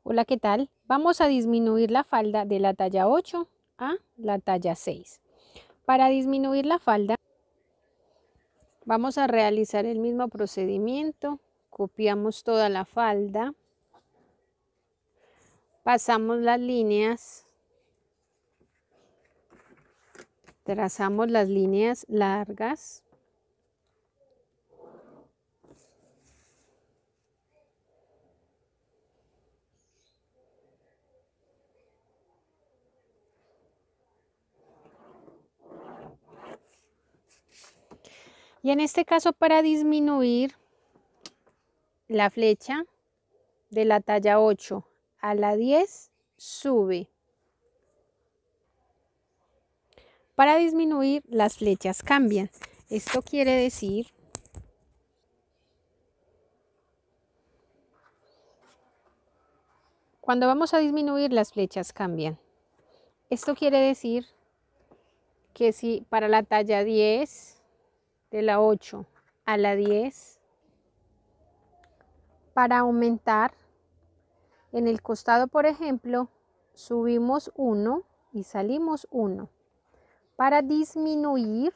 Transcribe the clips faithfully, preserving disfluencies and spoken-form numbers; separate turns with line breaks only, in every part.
Hola, ¿qué tal? Vamos a disminuir la falda de la talla ocho a la talla seis. Para disminuir la falda, vamos a realizar el mismo procedimiento. Copiamos toda la falda, pasamos las líneas, trazamos las líneas largas. Y en este caso, para disminuir la flecha de la talla ocho a la diez, sube. Para disminuir, las flechas cambian. Esto quiere decir cuando vamos a disminuir, las flechas cambian. Esto quiere decir que si para la talla diez, de la ocho a la diez, para aumentar en el costado, por ejemplo, subimos uno y salimos uno. Para disminuir,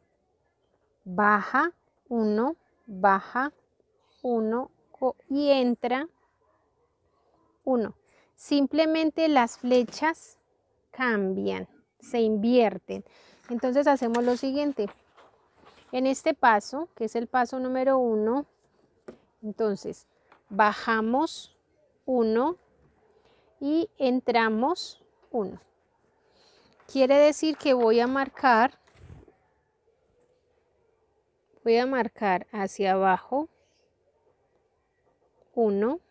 baja uno, baja uno y entra uno. Simplemente las flechas cambian, se invierten. Entonces hacemos lo siguiente. En este paso, que es el paso número uno, entonces bajamos uno y entramos uno. Quiere decir que voy a marcar, voy a marcar hacia abajo uno,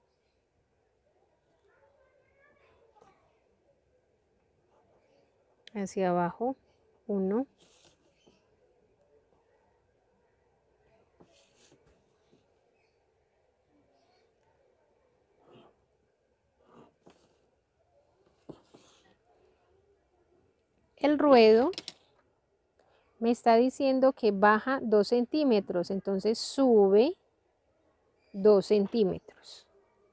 hacia abajo uno, el ruedo me está diciendo que baja dos centímetros, entonces sube dos centímetros.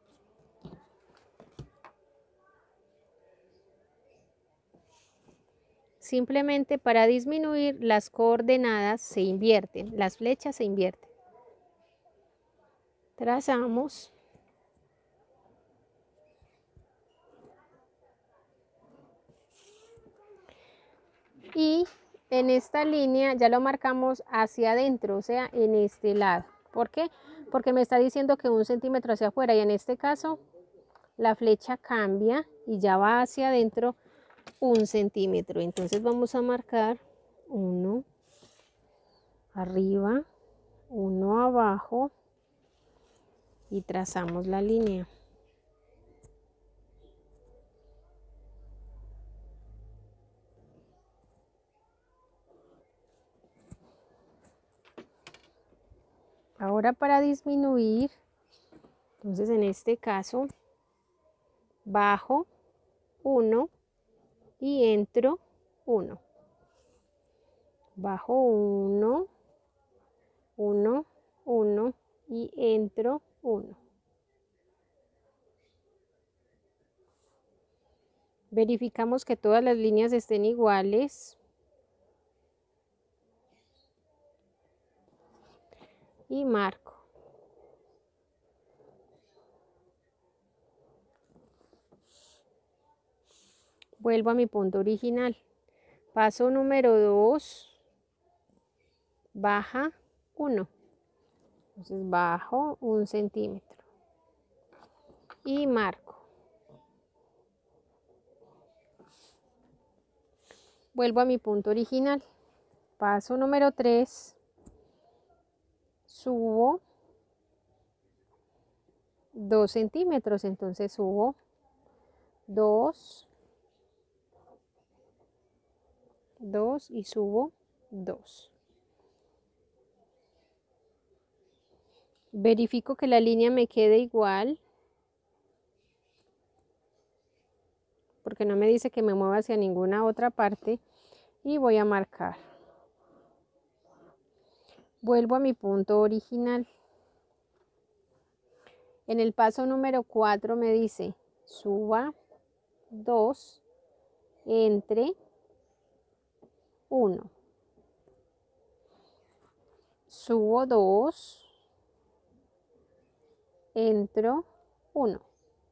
Simplemente para disminuir, las coordenadas se invierten, las flechas se invierten. Trazamos. Y en esta línea ya lo marcamos hacia adentro, o sea, en este lado. ¿Por qué? Porque me está diciendo que un centímetro hacia afuera y en este caso la flecha cambia y ya va hacia adentro un centímetro. Entonces vamos a marcar uno arriba, uno abajo y trazamos la línea. Ahora para disminuir, entonces en este caso, bajo uno y entro uno. Bajo uno, uno, uno y entro uno. Verificamos que todas las líneas estén iguales. Y marco. Vuelvo a mi punto original. Paso número dos, baja uno. Entonces bajo un centímetro. Y marco. Vuelvo a mi punto original. Paso número tres, subo dos centímetros. Entonces subo dos, dos y subo dos. Verifico que la línea me quede igual, porque no me dice que me mueva hacia ninguna otra parte, y voy a marcar. Vuelvo a mi punto original. En el paso número cuatro me dice, suba dos, entre uno. Subo dos, entro uno.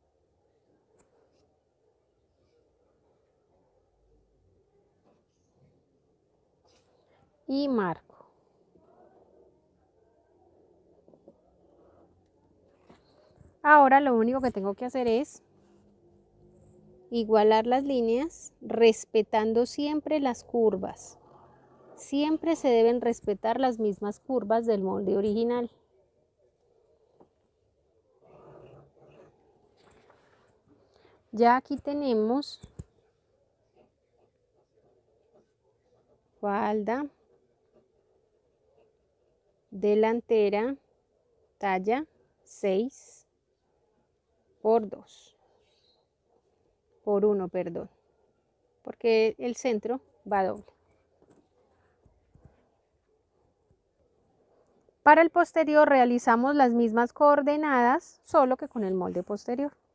Y marco. Ahora lo único que tengo que hacer es igualar las líneas, respetando siempre las curvas. Siempre se deben respetar las mismas curvas del molde original. Ya aquí tenemos falda, delantera, talla seis por dos, por uno, perdón, porque el centro va doble. Para el posterior realizamos las mismas coordenadas, solo que con el molde posterior.